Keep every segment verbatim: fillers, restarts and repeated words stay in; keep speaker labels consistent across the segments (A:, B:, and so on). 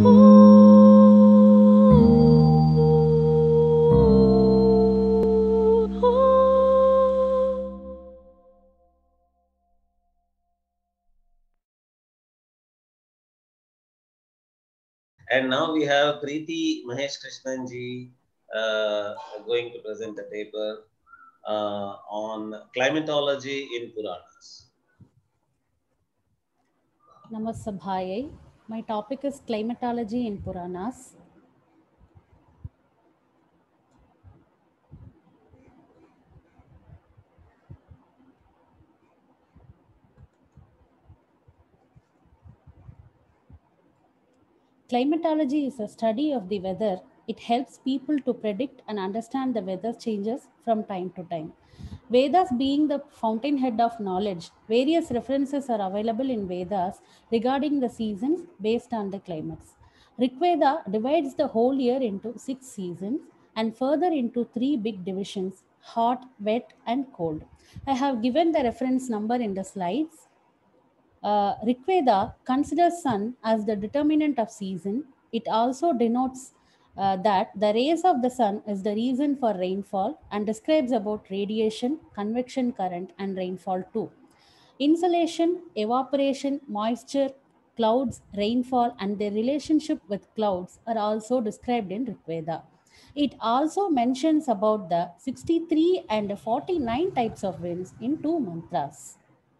A: And now we have Preeti Mahesh Krishnan ji uh, going to present a paper uh, on climatology in Puranas.
B: Namasabhayai. My topic is climatology in Puranas. Climatology is a study of the weather. It helps people to predict and understand the weather changes from time to time. Vedas being the fountainhead of knowledge, various references are available in Vedas regarding the seasons based on the climates. Rigveda divides the whole year into six seasons and further into three big divisions: hot, wet, and cold. I have given the reference number in the slides. Uh, Rigveda considers sun as the determinant of season. It also denotes uh, that the rays of the sun is the reason for rainfall and describes about radiation, convection current, and rainfall too. Insolation, evaporation, moisture, clouds, rainfall, and their relationship with clouds are also described in Rigveda. It also mentions about the sixty-three and forty-nine types of winds in two mantras.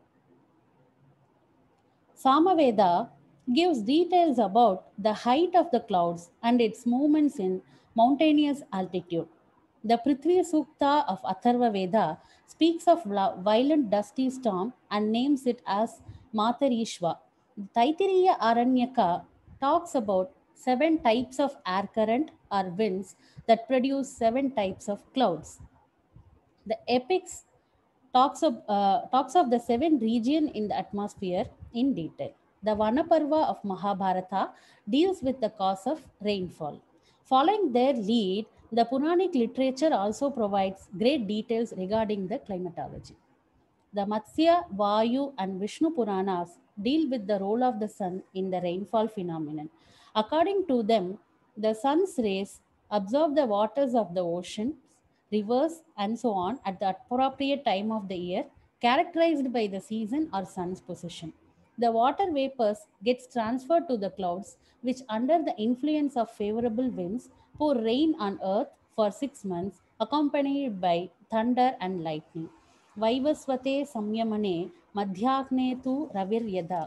B: Samaveda gives details about the height of the clouds and its movements in mountainous altitude. The Prithvi Sukta of Atharva Veda speaks of violent dusty storm and names it as Matarishva. Taittiriya Aranyaka talks about seven types of air current or winds that produce seven types of clouds. The epics talks of, uh, talks of the seven region in the atmosphere in detail. The Vanaparva of Mahabharata deals with the cause of rainfall. Following their lead, the Puranic literature also provides great details regarding the climatology. The Matsya, Vayu, and Vishnu Puranas deal with the role of the sun in the rainfall phenomenon. According to them, the sun's rays absorb the waters of the oceans, rivers, and so on at the appropriate time of the year, characterized by the season or sun's position. The water vapors gets transferred to the clouds, which, under the influence of favorable winds, pour rain on earth for six months, accompanied by thunder and lightning. वैवस्वते संयमने मध्याह्ने तु रविर्यदा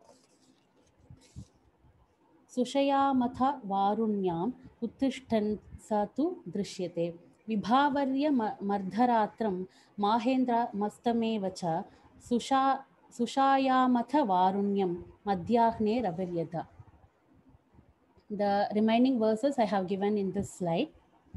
B: सुषयामथ वारुण्याम् उत्तिष्ठन् स तु दृश्यते विभावर्य मर्धरात्रं माहेन्द्रमस्तमेव च सुषा सुषायामथ वारुण्यं मध्याह्ने रविर्यदा. The remaining verses I have given in this slide.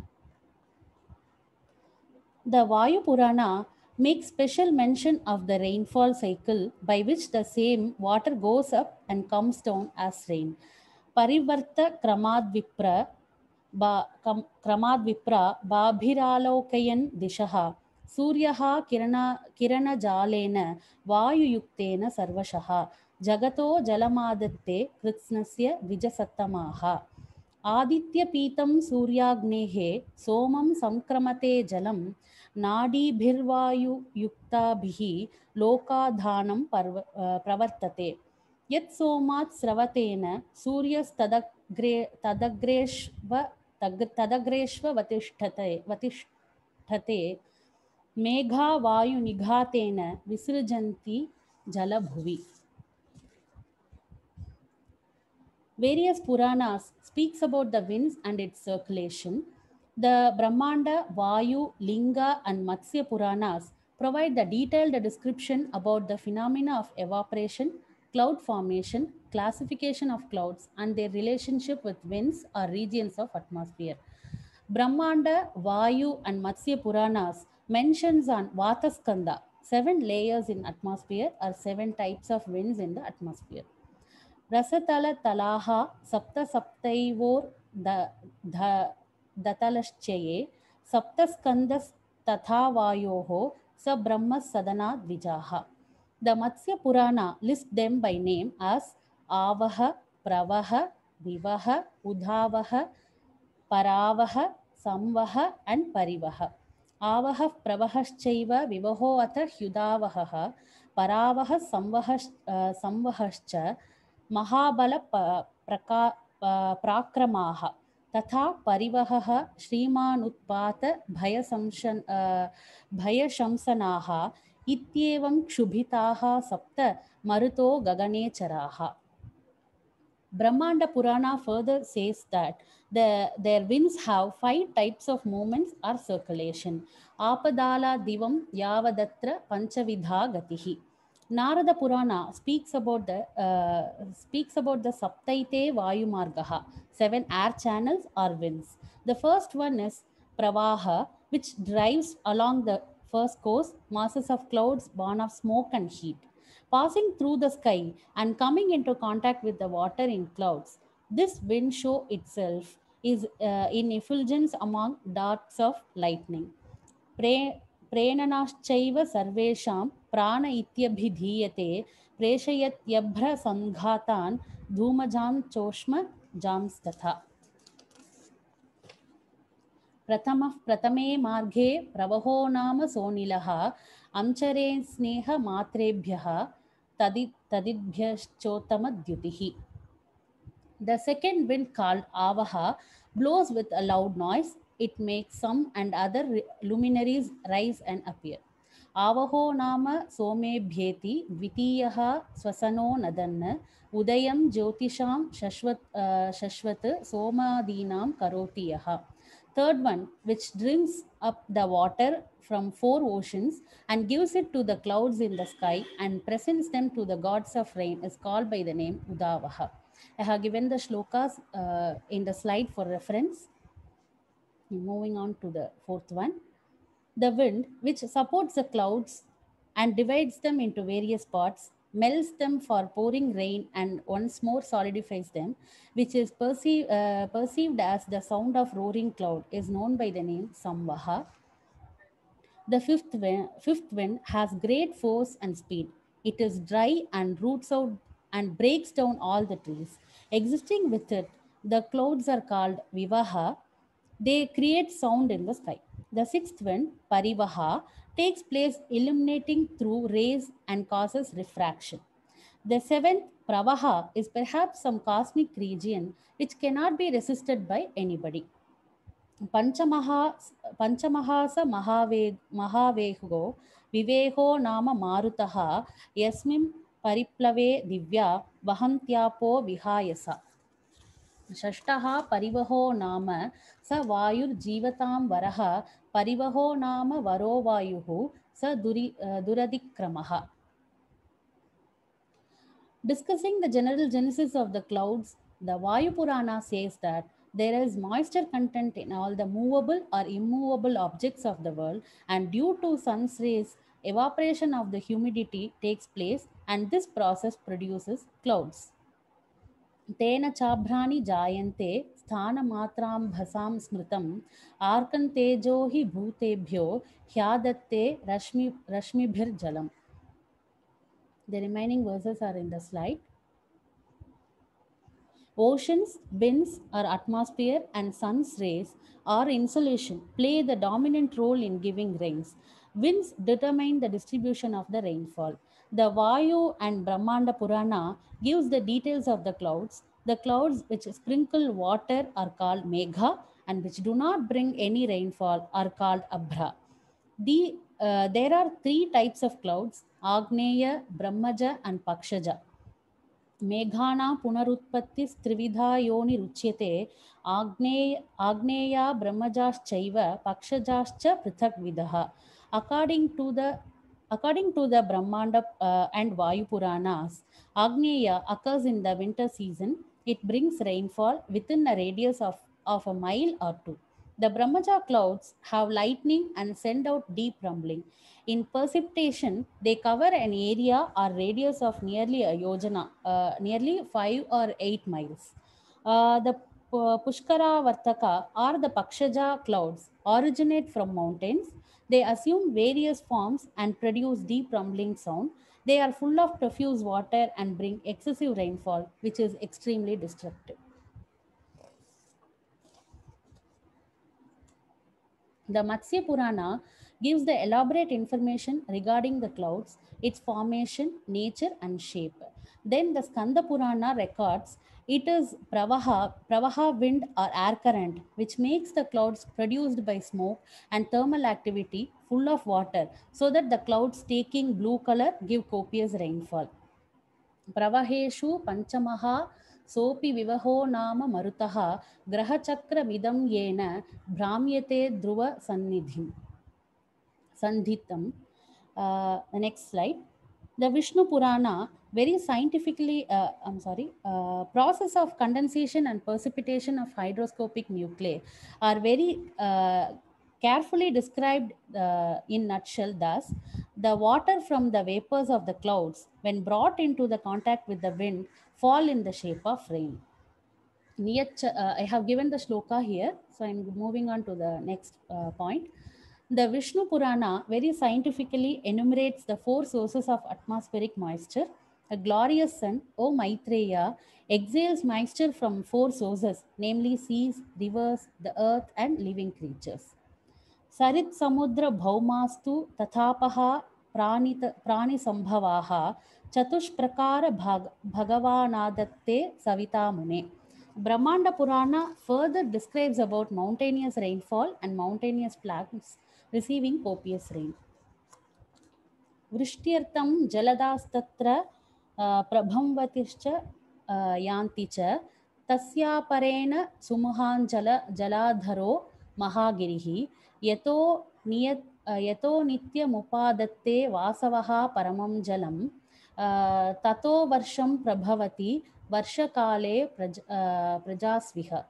B: The Vayu Purana makes special mention of the rainfall cycle by which the same water goes up and comes down as rain. Parivarta Kramadvipra ba, Kramadvipra Babhiralokayan Dishaha Suryaha Kirana Kirana Jalena Vayu Yuktena Sarvashaha Jagato Jalamadatte Kritsnasya Vijasattamaha आदित्यपीतं सूर्याग्नेः सोमं संक्रमते जलं नाडीभिर्वायुयुक्ताभिः लोकाधानं पर्व प्रवर्तते यत् सोमात् स्रवतेन सूर्यस्तदग्रे तदग्रेष्व तदग्रेष्ववतिष्ठते वतिष्ठते Megha वायुनिघातेन विसृजन्ति जलभुवि. Various Puranas speaks about the winds and its circulation. The Brahmanda, Vayu, Linga, and Matsya Puranas provide the detailed description about the phenomena of evaporation, cloud formation, classification of clouds, and their relationship with winds or regions of atmosphere. Brahmanda, Vayu, and Matsya Puranas mentions on Vataskanda, seven layers in atmosphere or seven types of winds in the atmosphere. रसतल तलाः सप्त सप्तैवोर दतलश्चये सप्तस्कन्दस्तथा वायोः स ब्रह्म सदना द्विजाः. The Matsya Purana lists them by name as Avaha, Pravaha, Vivaha, Udavaha, Paravaha, Samvaha, and Parivaha. Avah Pravahashchaiva Vivaho Atha Hyudavaha, Paravaha Samvahash, uh, Samvahascha, Mahabala pa, praka, pa, Prakramaha. तथा परिवहः श्रीमानुत्पात भयसंशन भयशंसनाः इत्येवं क्षुभिताः सप्त मरुतो गगनेचराः. Brahmanda Purana further says that the, their winds have five types of movements or circulation. Apadala Divam Yavadatra Panchavidha Gatihi. Narada Purana speaks about the uh, speaks about the Saptaite Vayumargaha, seven air channels or winds. The first one is Pravaha, which drives along the first course, masses of clouds born of smoke and heat passing through the sky and coming into contact with the water in clouds. This wind show itself is uh, in effulgence among darts of lightning. Pre- प्रेणनाश्चैव सर्वेषां प्राण इत्यभिधीयते प्रेषयत्यभ्र संघातान् धूमजां चोष्म जांस्तथा. प्रथमः प्रथमे मार्गे प्रवहो नाम सोनिलः अंचरे स्नेहमात्रेभ्यः तदि तदिभ्यश्चोत्तमद्युतिः. The second wind called Avaha blows with a loud noise. It makes some and other luminaries rise and appear. Avaho nama somebhyeti dvitiyaha swasano nadanna udayam jyotisham shashvat, uh, shashvat somadinam karotiyaha. Third one, which drinks up the water from four oceans and gives it to the clouds in the sky and presents them to the gods of rain, is called by the name Udavaha. I have given the shlokas uh, in the slide for reference. Moving on to the fourth one. The wind, which supports the clouds and divides them into various parts, melts them for pouring rain and once more solidifies them, which is perceive, uh, perceived as the sound of roaring cloud, is known by the name Samvaha. The fifth wind, fifth wind has great force and speed. It is dry and roots out and breaks down all the trees. Existing with it, the clouds are called Vivaha. They create sound in the sky. The sixth wind, Parivaha, takes place illuminating through rays and causes refraction. The seventh, Pravaha, is perhaps some cosmic region which cannot be resisted by anybody. पंचमहा पंचमहास महावे महावेहो विवेहो नाम मारुतः यस्मिन् परिप्लवे दिव्या वहन्त्यापो विहायस. षष्ठः परिवहो नाम स वायुर्जीवतां वरः परिवहो नाम वरो वायुः स दुरि दुरधिक्रमः. Discussing the general genesis of the clouds, the Vayu Purana says that there is moisture content in all the movable or immovable objects of the world, and due to sun's rays, evaporation of the humidity takes place, and this process produces clouds. तेन चाभ्राणि जायन्ते स्थानमात्राम्भसां स्मृतम् आर्कन्तेजो हि भूतेभ्यो ह्यादत्ते रश्मि रश्मिभिर्जलम्. The remaining verses are in the slide. Oceans, winds, or atmosphere, and sun's rays or insolation play the dominant role in giving rains. Winds determine the distribution of the rainfall. The Vayu and Brahmanda Purana gives the details of the clouds. The clouds which sprinkle water are called Megha, and which do not bring any rainfall are called Abhra. The, uh, there are three types of clouds: Agneya, Brahmaja, and Pakshaja. मेघानां पुनरुत्पत्तिस्त्रिविधा योनिरुच्यते आग्नेय आग्नेया ब्रह्मजाश्चैव पक्षजाश्च पृथग्विधः. According to the according to the Brahmanda uh, and Vayu Puranas, Agneya occurs in the winter season. It brings rainfall within a radius of, of a mile or two. The Brahmaja clouds have lightning and send out deep rumbling. In precipitation, they cover an area or radius of nearly a yojana, uh, nearly five or eight miles. Uh, the uh, Pushkara Vartaka or the Pakshaja clouds originate from mountains. They assume various forms and produce deep rumbling sound. They are full of profuse water and bring excessive rainfall, which is extremely destructive. The Matsya Purana gives the elaborate information regarding the clouds, its formation, nature, and shape. Then the Skanda Purana records it is pravaha, pravaha wind or air current, which makes the clouds produced by smoke and thermal activity full of water, so that the clouds taking blue color give copious rainfall. प्रवहेषु पञ्चमः सोऽपि विवहो नाम मरुतः ग्रहचक्रमिदं येन भ्राम्यते ध्रुवसन्निधिं sandhitam. Uh, the next slide. The Vishnu Purana very scientifically, uh, I'm sorry, uh, process of condensation and precipitation of hydroscopic nuclei are very uh, carefully described uh, in nutshell. Thus, the water from the vapors of the clouds, when brought into the contact with the wind, fall in the shape of rain. Niyat, uh, I have given the shloka here, so I'm moving on to the next uh, point. The Vishnu Purana very scientifically enumerates the four sources of atmospheric moisture. A glorious sun, O Maitreya, exhales moisture from four sources, namely seas, rivers, the earth, and living creatures. Sarit Samudra Bhaumastu Tathapaha Pranita Pranisambhavaha Chatushprakara Bhag, Bhagavanadatte Savita Mune. Brahmanda Purana further describes about mountainous rainfall and mountainous plants receiving copious rain. Vrishtyartam Jaladastatra Prabhamvatischa Yanti cha Tasyaparena Sumuhanjala Jaladharo Mahagirihi Yato Niyat Yato Nityamupadatte Vasavaha Paramam Jalam Tato Varsham Prabhavati Varshakale Prajasviha.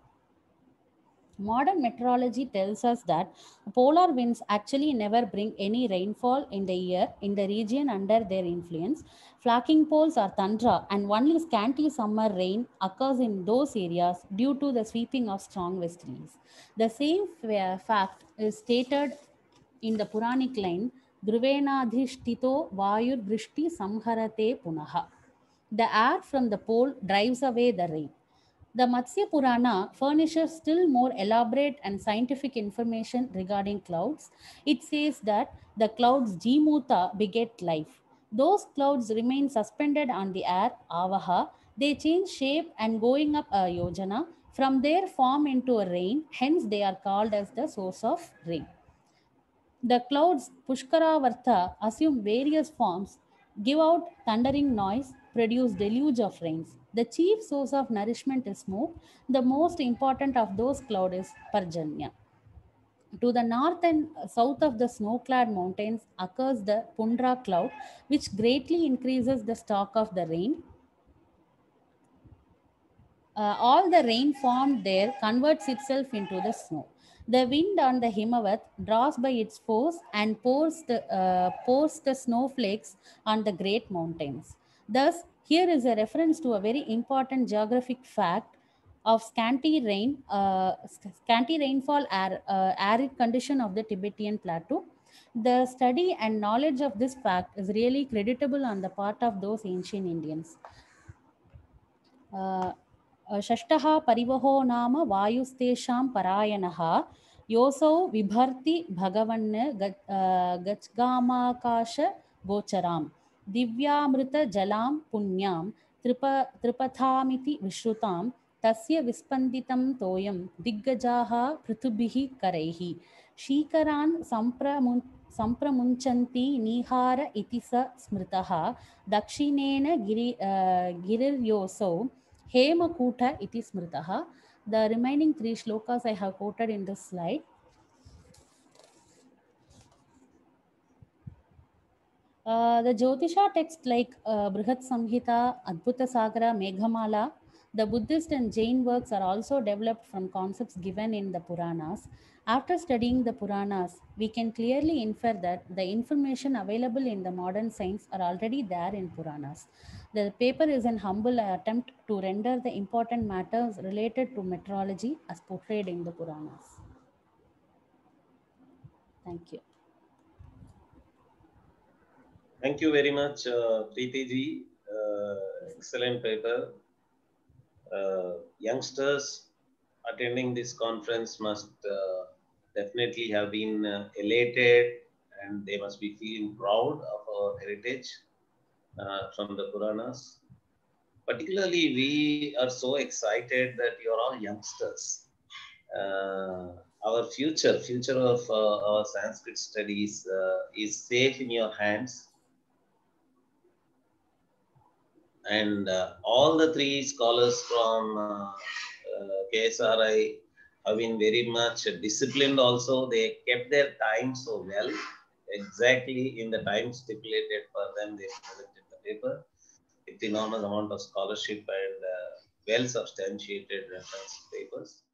B: Modern meteorology tells us that polar winds actually never bring any rainfall in the year in the region under their influence. Flaking poles are tundra, and only scanty summer rain occurs in those areas due to the sweeping of strong westerlies. The same fact is stated in the Puranic line, Dhruvenadhishtito Vayur Vrishti Samharate Punaha. The air from the pole drives away the rain. The Matsya Purana furnishes still more elaborate and scientific information regarding clouds. It says that the clouds Jimuta beget life. Those clouds remain suspended on the air, Avaha. They change shape and going up a yojana. From there form into a rain, hence they are called as the source of rain. The clouds Pushkaravartha assume various forms, give out thundering noise, produce deluge of rains. The chief source of nourishment is smoke. The most important of those clouds is Parjanya. To the north and south of the snow-clad mountains occurs the Pundra cloud, which greatly increases the stock of the rain. Uh, all the rain formed there converts itself into the snow. The wind on the Himavat draws by its force and pours the, uh, pours the snowflakes on the great mountains. Thus, here is a reference to a very important geographic fact of scanty rain, uh, scanty rainfall, air, uh, arid condition of the Tibetan plateau. The study and knowledge of this fact is really creditable on the part of those ancient Indians. Uh, षष्ठः परिवहो नाम वायुस्तेषां परायणः योऽसौ बिभर्ति भगवन् गच्छगामाकाशगोचरां दिव्यामृतजलां पुण्यां त्रिप त्रिपथामिति विश्रुतां तस्य विस्पन्दितं तोयं दिग्गजाः पृथुभिः करैः शीकरान् सम्प्रमु सम्प्रमुञ्चन्ति निहार इति स स्मृतः दक्षिणेन Giri गिरिर्योऽसौ Hemakuta iti smritaha. The remaining three shlokas I have quoted in this slide. Uh, the Jyotisha texts like uh, Brihat Samhita, Adbhuta Sagara, Meghamala, the Buddhist and Jain works are also developed from concepts given in the Puranas. After studying the Puranas, we can clearly infer that the information available in the modern science are already there in Puranas. The paper is an humble attempt to render the important matters related to meteorology as portrayed in the Puranas. Thank you.
A: Thank you very much, uh, Preeti ji. Uh, excellent paper. Uh, youngsters attending this conference must uh, definitely have been uh, elated, and they must be feeling proud of our heritage uh, from the Puranas. Particularly, we are so excited that you're all youngsters. Uh, our future, future of uh, our Sanskrit studies uh, is safe in your hands. And uh, all the three scholars from uh, uh, K S R I have been very much disciplined also. They kept their time so well, exactly in the time stipulated for them. They presented the paper with enormous amount of scholarship and uh, well substantiated reference papers.